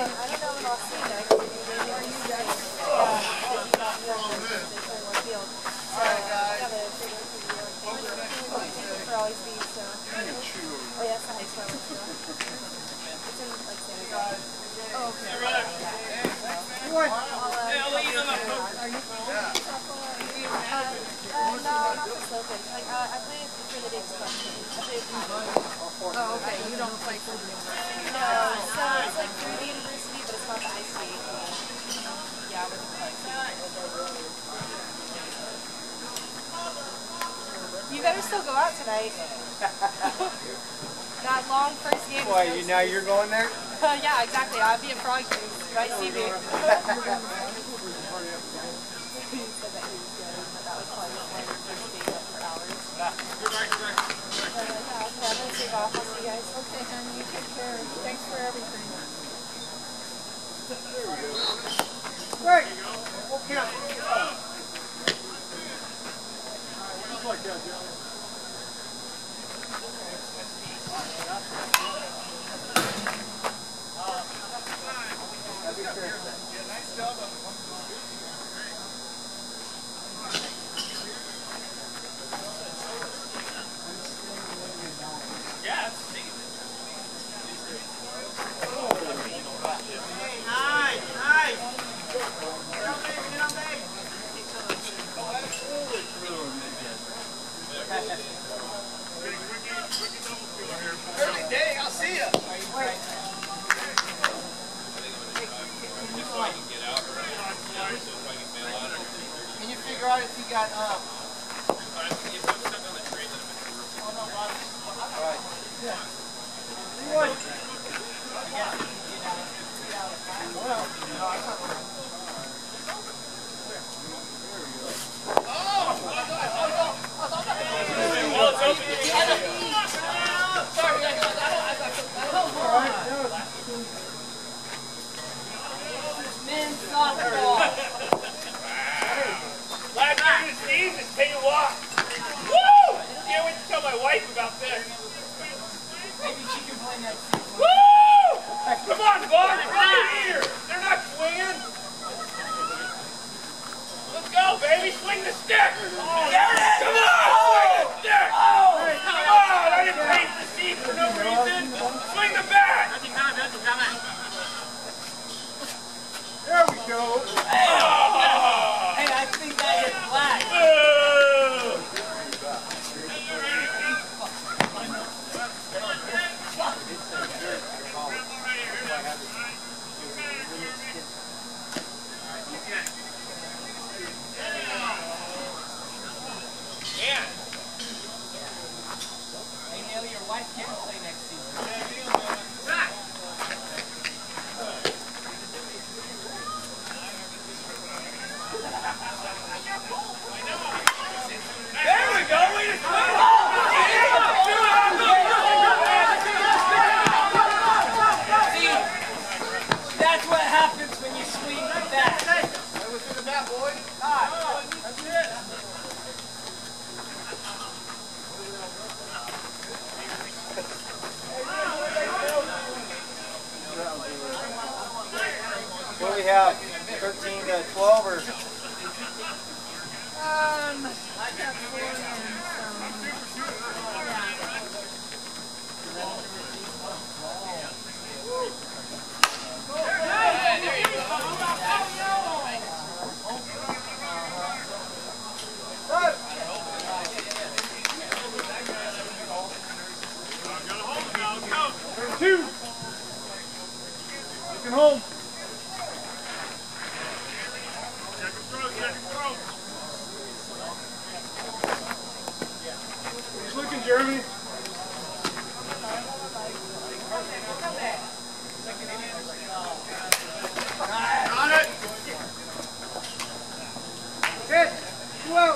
don't know when I'll see you next. Are you guys? Alright, guys. For always be so. Oh, yeah, it's the high school. It's in like San Diego. Oh, okay. I'll let you know my coach. Are you no, not for Celtics. Like, I play for the Davis Club. I play for Oh, okay. You don't play for the university? No, so it's like through the university, but it's not the ICA team. Yeah, with the club. You better still go out tonight. That long first game. Why, now you're going there? Yeah, exactly. I'll be at Frog Juice. You might see me. He said that he was good, but that was probably one of the first days up for hours. Yeah, I'm gonna take off. I'll see you guys. Okay, honey. You take care. Thanks for everything. Great! Okay. Just like that, Joe. Nice job. Early day, I'll see ya. Can you figure out if you got Men's softball. Last year in the season, tell you what. Woo! Can't wait to tell my wife about this. Maybe she can play next season. Woo! Come on, Bob, right here. They're not swinging. Let's go, baby. Swing the stick. There it is. Come on, swing the stick. Come on, I didn't pay for the seat for no reason. Swing the bat. There we go. Hey, I think that hit flag. Yeah. Hey, Neil, your wife can play next season. There we go. Way to swing. See, that's what happens when you swing the bat. That was in the bat, boy. That's it. What do we have? 13 to 12 or? I got 4 and There you go. Turn 2. Looking home. He's looking, Jeremy. Got it. Hit. 2 out.